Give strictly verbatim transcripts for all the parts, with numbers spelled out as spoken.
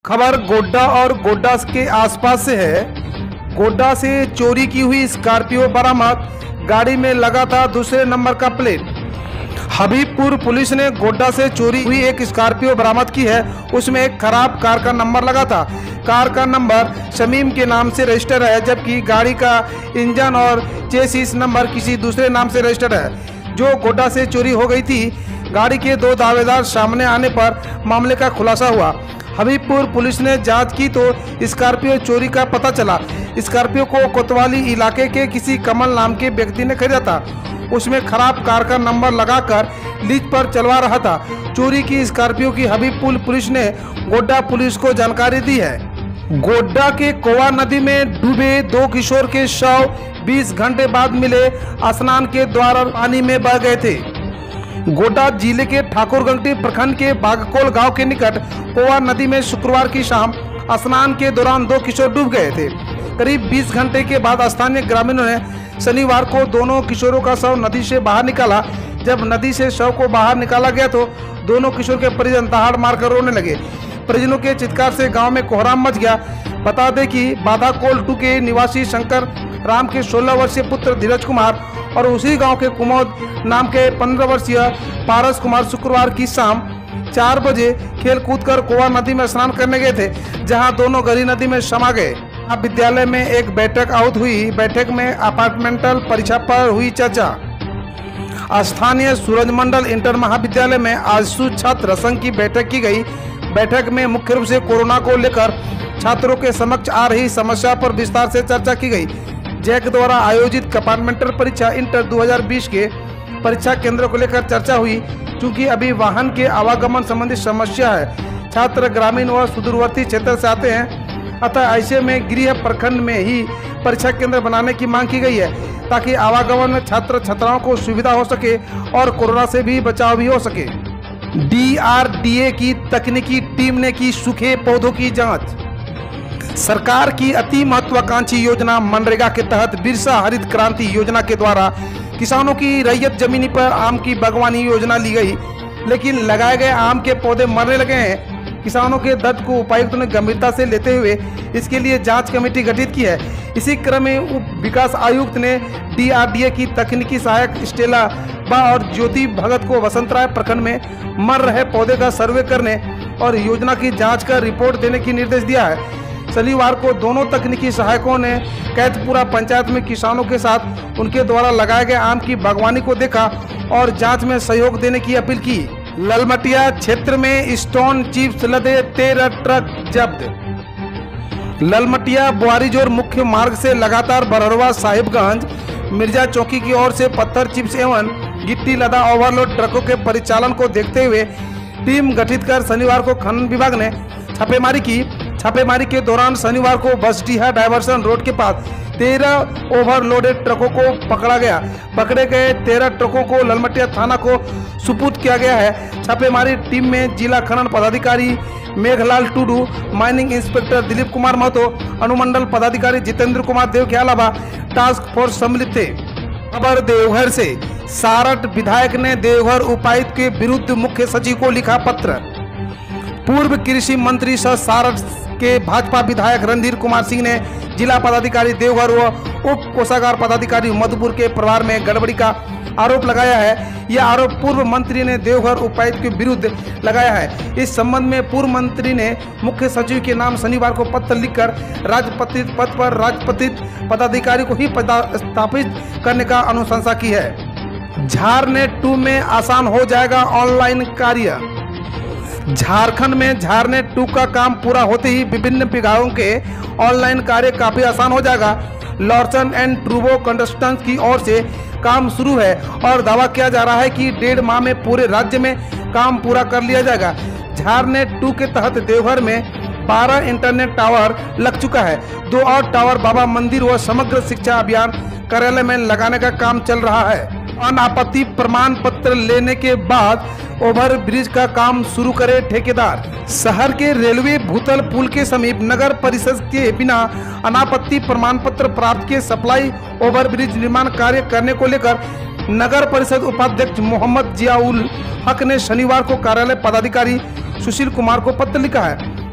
खबर गोड्डा और गोड्डा के आसपास से है। गोड्डा से चोरी की हुई स्कॉर्पियो बरामद, गाड़ी में लगा था दूसरे नंबर का प्लेट। हबीबपुर पुलिस ने गोड्डा से चोरी हुई एक स्कॉर्पियो बरामद की है। उसमें एक खराब कार का नंबर लगा था। कार का नंबर शमीम के नाम से रजिस्टर है, जबकि गाड़ी का इंजन और चेसिस नंबर किसी दूसरे नाम से रजिस्टर है, जो गोड्डा से चोरी हो गई थी। गाड़ी के दो दावेदार सामने आने पर मामले का खुलासा हुआ। हबीबपुर पुलिस ने जांच की तो स्कॉर्पियो चोरी का पता चला। स्कॉर्पियो को कोतवाली इलाके के किसी कमल नाम के व्यक्ति ने खरीदा था। उसमें खराब कार का नंबर लगाकर लीज पर चलवा रहा था। चोरी की स्कॉर्पियो की हबीबपुर पुलिस ने गोड्डा पुलिस को जानकारी दी है। गोड्डा के कोवा नदी में डूबे दो किशोर के शव बीस घंटे बाद मिले। स्नान के दौरान पानी में बह गए थे। गोड्डा जिले के ठाकुरगंगटी प्रखंड के बागकोल गांव के निकट कोवा नदी में शुक्रवार की शाम स्नान के दौरान दो किशोर डूब गए थे। करीब बीस घंटे के बाद स्थानीय ग्रामीणों ने शनिवार को दोनों किशोरों का शव नदी से बाहर निकाला। जब नदी से शव को बाहर निकाला गया तो दोनों किशोर के परिजन दहाड़ मारकर रोने लगे। परिजनों के चित्कार से गांव में कोहराम मच गया। बता दें कि बाधाकोल टू के निवासी शंकर राम के सोलह वर्षीय पुत्र धीरज कुमार और उसी गांव के कुमोद नाम के पंद्रह वर्षीय पारस कुमार शुक्रवार की शाम चार बजे खेल कूद कर कोवा नदी में स्नान करने गए थे, जहां दोनों गहरी नदी में समा गए। अब विद्यालय में एक बैठक आहुत हुई। बैठक में अपार्टमेंटल परीक्षा पर हुई चर्चा। स्थानीय सूरज मंडल इंटर महाविद्यालय में आजसू छात्र संघ की बैठक की गई। बैठक में मुख्य रूप से कोरोना को लेकर छात्रों के समक्ष आ रही समस्या पर विस्तार से चर्चा की गई। जैक द्वारा आयोजित कंपार्टमेंटल परीक्षा इंटर दो हज़ार बीस के परीक्षा केंद्र को लेकर चर्चा हुई। चूंकि अभी वाहन के आवागमन संबंधी समस्या है, छात्र ग्रामीण व सुदूरवर्ती क्षेत्र से आते हैं, अतः ऐसे में गृह प्रखंड में ही परीक्षा केंद्र बनाने की मांग की गई है, ताकि आवागमन में छात्र छात्राओं को सुविधा हो सके और कोरोना से भी बचाव भी हो सके। डी आर डी ए की तकनीकी टीम ने की सूखे पौधों की जांच। सरकार की अति महत्वाकांक्षी योजना मनरेगा के तहत बिरसा हरित क्रांति योजना के द्वारा किसानों की रैयत जमीनी पर आम की बागवानी योजना ली गई, लेकिन लगाए गए आम के पौधे मरने लगे हैं। किसानों के दर्द को उपायुक्त ने गंभीरता से लेते हुए इसके लिए जांच कमेटी गठित की है। इसी क्रम में उप विकास आयुक्त ने डी आर डी ए की तकनीकी सहायक स्टेला बा और ज्योति भगत को वसंतराय प्रखंड में मर रहे पौधे का सर्वे करने और योजना की जाँच कर रिपोर्ट देने की निर्देश दिया है। शनिवार को दोनों तकनीकी सहायकों ने कैथपुरा पंचायत में किसानों के साथ उनके द्वारा लगाए गए आम की बागवानी को देखा और जांच में सहयोग देने की अपील की। ललमटिया क्षेत्र में स्टोन चिप्स लदे तेरह ट्रक जब्त। ललमटिया बुआरीजोर मुख्य मार्ग से लगातार बरहरवा साहिबगंज मिर्जा चौकी की ओर से पत्थर चिप्स एवं गिट्टी लदा ओवरलोड ट्रकों के परिचालन को देखते हुए टीम गठित कर शनिवार को खनन विभाग ने छापेमारी की। छापेमारी के दौरान शनिवार को बसडीहा डायवर्सन रोड के पास तेरह ओवरलोडेड ट्रकों को पकड़ा गया। पकड़े गए तेरह ट्रकों को ललमटिया थाना को सुपुर्द किया गया है। छापेमारी टीम में जिला खनन पदाधिकारी मेघलाल टुडू, माइनिंग इंस्पेक्टर दिलीप कुमार महतो, अनुमंडल पदाधिकारी जितेंद्र कुमार देव के अलावा टास्क फोर्स सम्मिलित थे। खबर देवघर से। सारठ विधायक ने देवघर उपायुक्त के विरुद्ध मुख्य सचिव को लिखा पत्र। पूर्व कृषि मंत्री सह सारठ के भाजपा विधायक रणधीर कुमार सिंह ने जिला पदाधिकारी देवघर व उप कोषागार पदाधिकारी मधुपुर के परिवार में गड़बड़ी का आरोप लगाया है। यह आरोप पूर्व मंत्री ने देवघर उपायुक्त के विरुद्ध लगाया है। इस संबंध में पूर्व मंत्री ने मुख्य सचिव के नाम शनिवार को पत्र लिखकर राजपत्रित पद पर राजपत्रित पदाधिकारी को ही पदस्थापित करने का अनुशंसा की है। झारनेट टू में आसान हो जाएगा ऑनलाइन कार्य। झारखंड में झारनेट टू का काम पूरा होते ही विभिन्न विभागों के ऑनलाइन कार्य काफी आसान हो जाएगा। लॉर्सन एंड ट्रूबो कंस्ट्रक्शंस की ओर से काम शुरू है और दावा किया जा रहा है कि डेढ़ माह में पूरे राज्य में काम पूरा कर लिया जाएगा। झारनेट टू के तहत देवघर में बारह इंटरनेट टावर लग चुका है। दो और टावर बाबा मंदिर व समग्र शिक्षा अभियान कार्यालय में लगाने का काम चल रहा है। अनापत्ति प्रमाण पत्र लेने के बाद ओवर ब्रिज का काम शुरू करे ठेकेदार। शहर के रेलवे भूतल पुल के समीप नगर परिषद के बिना अनापत्ति प्रमाण पत्र प्राप्त के सप्लाई ओवर ब्रिज निर्माण कार्य करने को लेकर नगर परिषद उपाध्यक्ष मोहम्मद जियाउल हक ने शनिवार को कार्यालय पदाधिकारी सुशील कुमार को पत्र लिखा है।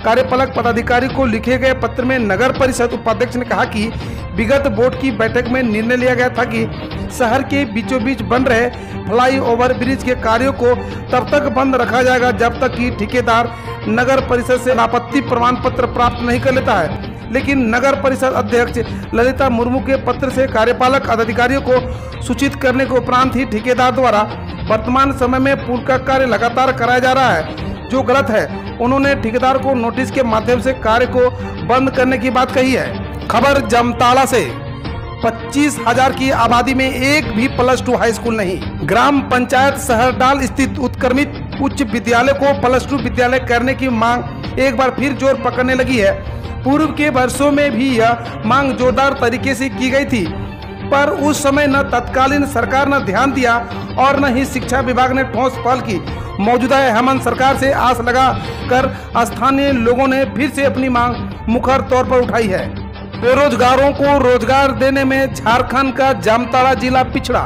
कार्यपालक पदाधिकारी को लिखे गए पत्र में नगर परिषद उपाध्यक्ष ने कहा कि विगत बोर्ड की बैठक में निर्णय लिया गया था कि शहर के बीचों बीच बन रहे फ्लाई ओवर ब्रिज के कार्यों को तब तक बंद रखा जाएगा जब तक कि ठेकेदार नगर परिषद से अनापत्ति प्रमाण पत्र प्राप्त नहीं कर लेता है। लेकिन नगर परिषद अध्यक्ष ललिता मुर्मू के पत्र से कार्यपालक अधिकारियों को सूचित करने के उपरांत ही ठेकेदार द्वारा वर्तमान समय में पुल का कार्य लगातार कराया जा रहा है, जो गलत है। उन्होंने ठेकेदार को नोटिस के माध्यम से कार्य को बंद करने की बात कही है। खबर जामताड़ा से। पच्चीस हजार की आबादी में एक भी प्लस टू हाई स्कूल नहीं। ग्राम पंचायत सहरडाल स्थित उत्क्रमित उच्च विद्यालय को प्लस टू विद्यालय करने की मांग एक बार फिर जोर पकड़ने लगी है। पूर्व के वर्षों में भी यह मांग जोरदार तरीके से की गई थी, पर उस समय न तत्कालीन सरकार न ध्यान दिया और न ही शिक्षा विभाग ने ठोस पहल की। मौजूदा हेमंत सरकार से आस लगा कर स्थानीय लोगों ने फिर से अपनी मांग मुखर तौर पर उठाई है। बेरोजगारों को रोजगार देने में झारखंड का जामताड़ा जिला पिछड़ा।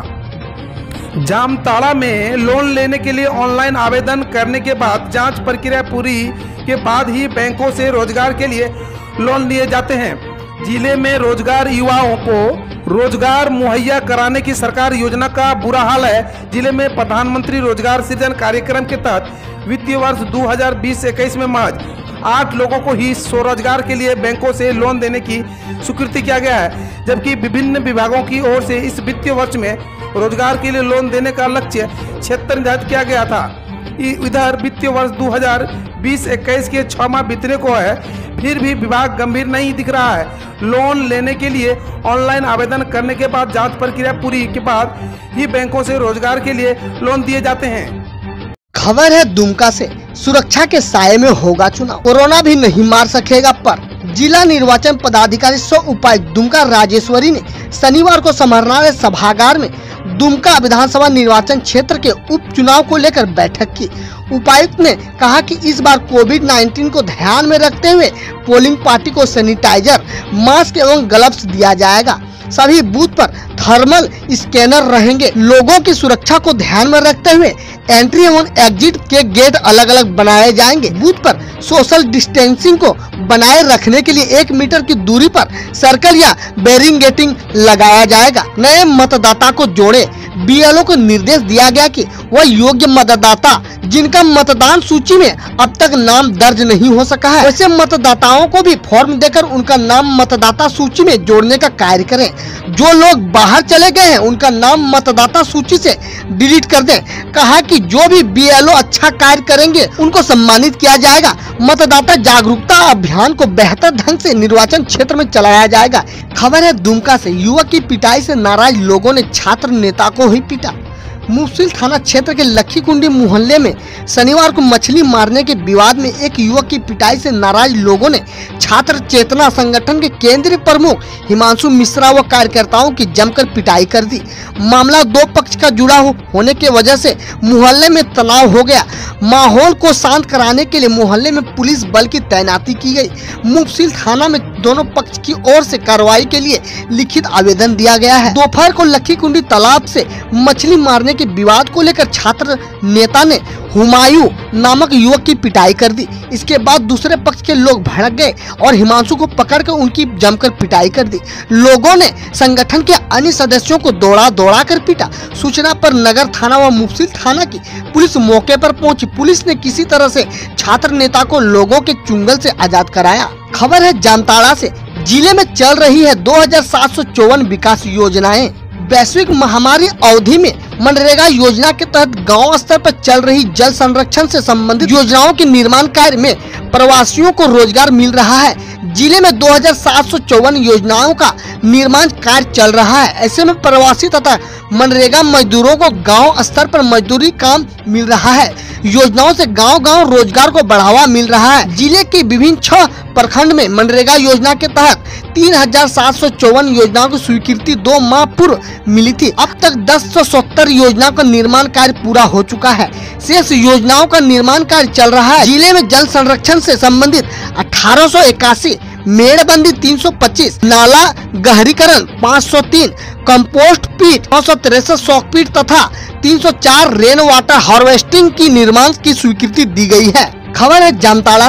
जामताड़ा में लोन लेने के लिए ऑनलाइन आवेदन करने के बाद जांच प्रक्रिया पूरी के बाद ही बैंकों से रोजगार के लिए लोन लिए जाते हैं। जिले में रोजगार युवाओं को रोजगार मुहैया कराने की सरकार योजना का बुरा हाल है। जिले में प्रधानमंत्री रोजगार सृजन कार्यक्रम के तहत वित्तीय वर्ष दो हज़ार बीस इक्कीस में महज आठ लोगों को ही स्वरोजगार के लिए बैंकों से लोन देने की स्वीकृति किया गया है, जबकि विभिन्न विभागों की ओर से इस वित्तीय वर्ष में रोजगार के लिए लोन देने का लक्ष्य छिहत्तर निर्धारित किया गया था। इधर वित्तीय वर्ष दो हज़ार बीस इक्कीस के छह माह बीतने को है, फिर भी विभाग गंभीर नहीं दिख रहा है। लोन लेने के लिए ऑनलाइन आवेदन करने के बाद जांच प्रक्रिया पूरी के बाद ही बैंकों से रोजगार के लिए लोन दिए जाते हैं। खबर है दुमका से। सुरक्षा के साये में होगा चुनाव, कोरोना भी नहीं मार सकेगा। पर जिला निर्वाचन पदाधिकारी सौ उपायुक्त दुमका राजेश्वरी ने शनिवार को समाहरणालय सभागार में दुमका विधानसभा निर्वाचन क्षेत्र के उपचुनाव को लेकर बैठक की। उपायुक्त ने कहा कि इस बार कोविड उन्नीस को ध्यान में रखते हुए पोलिंग पार्टी को सैनिटाइजर, मास्क एवं ग्लव्स दिया जाएगा। सभी बूथ पर थर्मल स्कैनर रहेंगे। लोगों की सुरक्षा को ध्यान में रखते हुए एंट्री एवं एग्जिट के गेट अलग अलग बनाए जाएंगे। बूथ पर सोशल डिस्टेंसिंग को बनाए रखने के लिए एक मीटर की दूरी पर सर्कल या बैरिंगेटिंग लगाया जाएगा। नए मतदाता को जोड़े। बीएलओ को निर्देश दिया गया कि वह योग्य मतदाता जिनका मतदान सूची में अब तक नाम दर्ज नहीं हो सका है, वैसे मतदाताओं को भी फॉर्म देकर उनका नाम मतदाता सूची में जोड़ने का कार्य करें। जो लोग बाहर चले गए हैं उनका नाम मतदाता सूची से डिलीट कर दें। कहा कि जो भी बीएलओ अच्छा कार्य करेंगे उनको सम्मानित किया जाएगा। मतदाता जागरूकता अभियान को बेहतर ढंग से निर्वाचन क्षेत्र में चलाया जाएगा। खबर है दुमका से। युवक की पिटाई से नाराज लोगों ने छात्र नेता को ही पीटा। मुफस्सिल थाना क्षेत्र के लखी कुंडी मोहल्ले में शनिवार को मछली मारने के विवाद में एक युवक की पिटाई से नाराज लोगों ने छात्र चेतना संगठन के केंद्रीय प्रमुख हिमांशु मिश्रा व कार्यकर्ताओं की जमकर पिटाई कर दी। मामला दो पक्ष का जुड़ा हो, होने के वजह से मोहल्ले में तनाव हो गया। माहौल को शांत कराने के लिए मोहल्ले में पुलिस बल की तैनाती की गई। मुफस्सिल थाना में दोनों पक्ष की ओर से कार्रवाई के लिए लिखित आवेदन दिया गया है। दोपहर को लखी कुंडी तालाब से मछली मारने के विवाद को लेकर छात्र नेता ने हुमायूं नामक युवक की पिटाई कर दी। इसके बाद दूसरे पक्ष के लोग भड़क गए और हिमांशु को पकड़कर उनकी जमकर पिटाई कर दी। लोगों ने संगठन के अन्य सदस्यों को दौड़ा दौड़ा कर पीटा। सूचना पर नगर थाना व मुफस्सिल थाना की पुलिस मौके पर पहुंची। पुलिस ने किसी तरह से छात्र नेता को लोगों के चुंगल से आजाद कराया। खबर है जामताड़ा से। जिले में चल रही है दो हजार सात सौ चौवन विकास योजनाएं। वैश्विक महामारी अवधि में मनरेगा योजना के तहत गांव स्तर पर चल रही जल संरक्षण से संबंधित योजनाओं के निर्माण कार्य में प्रवासियों को रोजगार मिल रहा है। जिले में दो हजार सात सौ चौवन योजनाओं का निर्माण कार्य चल रहा है। ऐसे में प्रवासी तथा मनरेगा मजदूरों को गांव स्तर पर मजदूरी काम मिल रहा है। योजनाओं से गांव-गांव रोजगार को बढ़ावा मिल रहा है। जिले के विभिन्न छह प्रखंड में मनरेगा योजना के तहत तीन हजार सात सौ चौवन योजनाओं की स्वीकृति दो माह पूर्व मिली थी। अब तक दस सौ सत्तर योजनाओं का निर्माण कार्य पूरा हो चुका है। शेष योजनाओं का निर्माण कार्य चल रहा है। जिले में जल संरक्षण से संबंधित अठारह सौ इक्यासी, मेड़बंदी तीन सौ पच्चीस, नाला गहरीकरण पाँच सौ तीन, कंपोस्ट पीट नौ सौ तिरसठ शौक पीट तथा तीन सौ चार रेन वाटर हार्वेस्टिंग की निर्माण की स्वीकृति दी गई है। खबर है जामताड़ा से।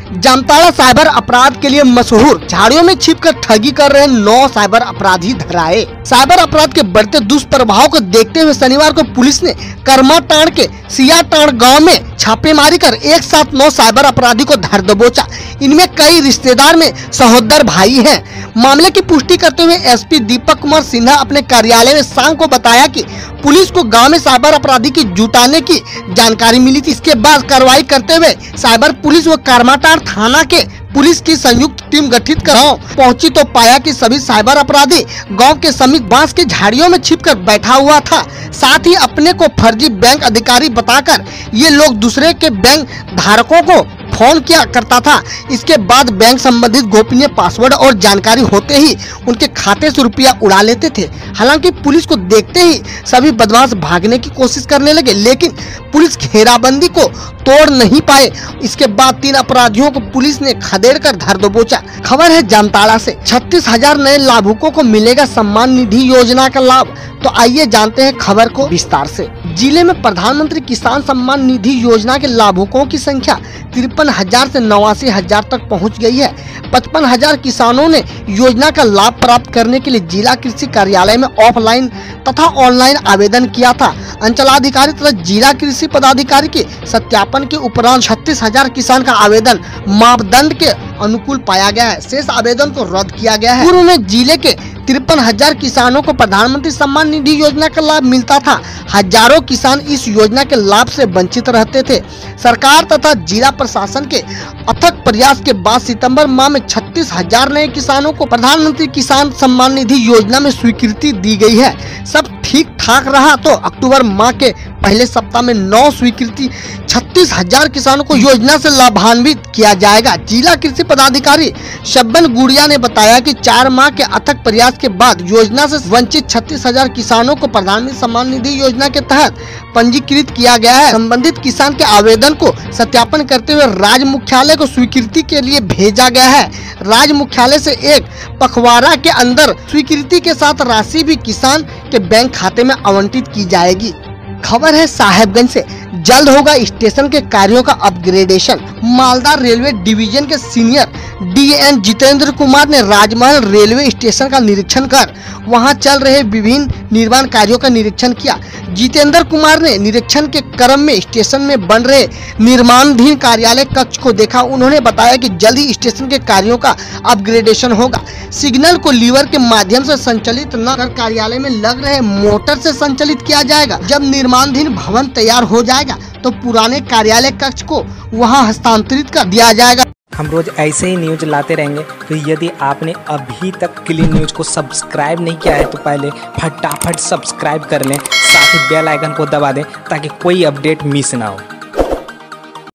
जामताड़ा साइबर अपराध के लिए मशहूर झाड़ियों में छिपकर ठगी कर रहे नौ साइबर अपराधी धराए। साइबर अपराध के बढ़ते दुष्प्रभाव को देखते हुए शनिवार को पुलिस ने करमाटांड़ के सियाटांड़ गांव में छापेमारी कर एक साथ नौ साइबर अपराधी को धर दबोचा। इनमें कई रिश्तेदार में सहोदर भाई हैं। मामले की पुष्टि करते हुए एसपी दीपक कुमार सिन्हा अपने कार्यालय में शाम को बताया कि पुलिस को गांव में साइबर अपराधी की जुटाने की जानकारी मिली थी। इसके बाद कार्रवाई करते हुए साइबर पुलिस व करमाटांड़ थाना के पुलिस की संयुक्त टीम गठित कर गाँव पहुंची तो पाया कि सभी साइबर अपराधी गांव के समीप बांस के झाड़ियों में छिपकर बैठा हुआ था। साथ ही अपने को फर्जी बैंक अधिकारी बताकर ये लोग दूसरे के बैंक धारकों को फोन किया करता था। इसके बाद बैंक संबंधित गोपनीय पासवर्ड और जानकारी होते ही उनके खाते से रुपया उड़ा लेते थे। हालांकि पुलिस को देखते ही सभी बदमाश भागने की कोशिश करने लगे, लेकिन पुलिस घेराबंदी को तोड़ नहीं पाए। इसके बाद तीन अपराधियों को पुलिस ने खदेड़ कर धर दबोचा। खबर है जामताड़ा से। छत्तीस हजार नए लाभुकों को मिलेगा सम्मान निधि योजना का लाभ। तो आइए जानते हैं खबर को विस्तार से। जिले में प्रधानमंत्री किसान सम्मान निधि योजना के लाभुकों की संख्या तिरपन हजार से नवासी हजार तक पहुंच गई है। पचपन हजार किसानों ने योजना का लाभ प्राप्त करने के लिए जिला कृषि कार्यालय में ऑफलाइन तथा ऑनलाइन आवेदन किया था। अंचलाधिकारी तथा जिला कृषि पदाधिकारी के सत्यापन के उपरांत छत्तीस हजार किसान का आवेदन मापदंड के अनुकूल पाया गया है। शेष आवेदन को रद्द किया गया है। पूर्व में जिले के तिरपन हजार किसानों को प्रधानमंत्री सम्मान निधि योजना का लाभ मिलता था। हजारों किसान इस योजना के लाभ से वंचित रहते थे। सरकार तथा जिला प्रशासन के अथक प्रयास के बाद सितंबर माह में छत्तीस हजार नए किसानों को प्रधानमंत्री किसान सम्मान निधि योजना में स्वीकृति दी गई है। सब ठीक ठाक रहा तो अक्टूबर माह के पहले सप्ताह में नौ स्वीकृति छत्तीस हजार किसानों को योजना से लाभान्वित किया जाएगा। जिला कृषि पदाधिकारी शब्बन गुड़िया ने बताया कि चार माह के अथक प्रयास के बाद योजना से वंचित छत्तीस हजार किसानों को प्रधानमंत्री सम्मान निधि योजना के तहत पंजीकृत किया गया है। संबंधित किसान के आवेदन को सत्यापन करते हुए राज्य मुख्यालय को स्वीकृति के लिए भेजा गया है। राज्य मुख्यालय से एक पखवाड़ा के अंदर स्वीकृति के साथ राशि भी किसान के बैंक खाते में आवंटित की जाएगी। खबर है साहेबगंज से। जल्द होगा स्टेशन के कार्यों का अपग्रेडेशन। मालदा रेलवे डिवीजन के सीनियर डीएन जितेंद्र कुमार ने राजमहल रेलवे स्टेशन का निरीक्षण कर वहां चल रहे विभिन्न निर्माण कार्यों का निरीक्षण किया। जितेंद्र कुमार ने निरीक्षण के क्रम में स्टेशन में बन रहे निर्माणाधीन कार्यालय कक्ष को देखा। उन्होंने बताया कि जल्द ही स्टेशन के कार्यों का अपग्रेडेशन होगा। सिग्नल को लीवर के माध्यम से संचालित न कर कार्यालय में लग रहे मोटर से संचालित किया जाएगा। जब निर्माणाधीन भवन तैयार हो जाएगा तो पुराने कार्यालय कक्ष को वहां हस्तांतरित कर दिया जाएगा। हम रोज ऐसे ही न्यूज लाते रहेंगे। तो यदि आपने अभी तक क्लीन न्यूज को सब्सक्राइब नहीं किया है तो पहले फटाफट सब्सक्राइब कर लें, साथ ही बेल आइकन को दबा दें ताकि कोई अपडेट मिस ना हो।